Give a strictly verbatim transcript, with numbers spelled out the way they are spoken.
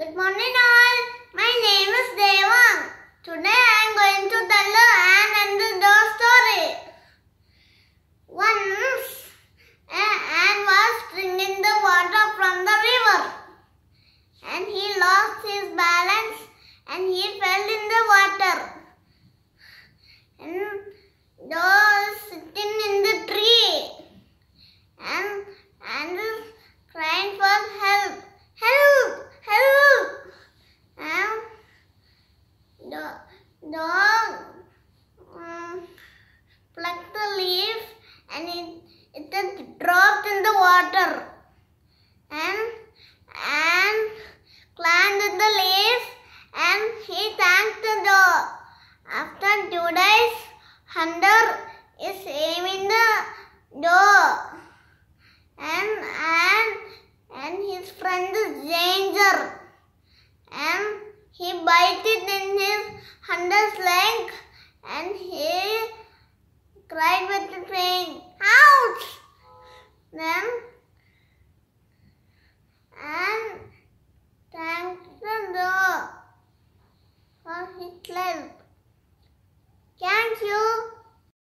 Good morning all. My name is Dewang. Today I am going to tell you an underdog story. Once, an ant was drinking the water from the river, and he lost his balance and he fell in the water. And was sitting in the tree, and and is crying for help, help, help. And the dog um, plucked the leaf and it it had dropped in the water, and and climbed in the leaf, and he thanked the dog. After two days, Hunter is aiming the dog, and and and his friend is Danger, and he bites it in his Hunter's leg, and he cried with the pain. Ouch! Then and thanked the dog for his help.